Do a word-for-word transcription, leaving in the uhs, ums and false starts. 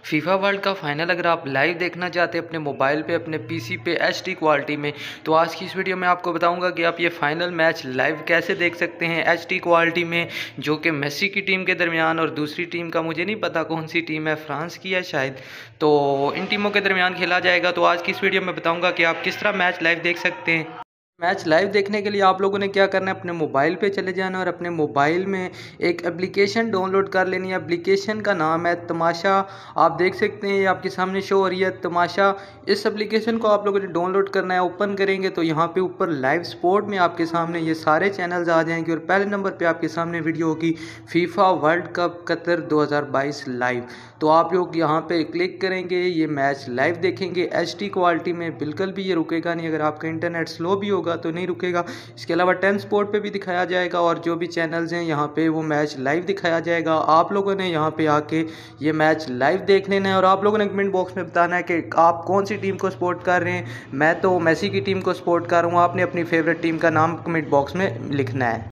FIFA world का final अगर आप लाइव देखना चाहते हैं अपने मोबाइल पे, अपने पीसी पे एच डी क्वालिटी में, तो आज की इस वीडियो में आपको बताऊंगा कि आप ये फाइनल मैच लाइव कैसे देख सकते हैं एच डी क्वालिटी में, जो कि मेसी की टीम के दरमियान और दूसरी टीम का मुझे नहीं पता कौन सी टीम है, फ्रांस की है शायद, तो इन टीमों के दरमियान खेला जाएगा। तो आज की इस वीडियो में बताऊँगा कि आप किस तरह मैच लाइव देख सकते हैं। मैच लाइव देखने के लिए आप लोगों ने क्या करना है, अपने मोबाइल पे चले जाना और अपने मोबाइल में एक एप्लीकेशन डाउनलोड कर लेनी है। एप्लीकेशन का नाम है तमाशा। आप देख सकते हैं ये आपके सामने शो हो रही है तमाशा। इस एप्लीकेशन को आप लोगों ने डाउनलोड करना है। ओपन करेंगे तो यहाँ पे ऊपर लाइव स्पोर्ट में आपके सामने ये सारे चैनल्स आ जाएंगे और पहले नंबर पे आपके सामने वीडियो होगी फीफा वर्ल्ड कप कतर दो हज़ार बाईस लाइव। तो आप लोग यहाँ पे क्लिक करेंगे, ये मैच लाइव देखेंगे एच डी क्वालिटी में। बिल्कुल भी ये रुकेगा नहीं, अगर आपका इंटरनेट स्लो भी होगा तो नहीं रुकेगा। इसके अलावा टेन स्पोर्ट पे भी दिखाया जाएगा और जो भी चैनल्स हैं यहाँ पे वो मैच लाइव दिखाया जाएगा। आप लोगों ने यहाँ पे आके ये मैच लाइव देख लेना है और आप लोगों ने कमेंट बॉक्स में बताना है कि आप कौन सी टीम को सपोर्ट कर रहे हैं। मैं तो मेसी की टीम को सपोर्ट कर रहा हूँ। आपने अपनी फेवरेट टीम का नाम कमेंट बॉक्स में लिखना है।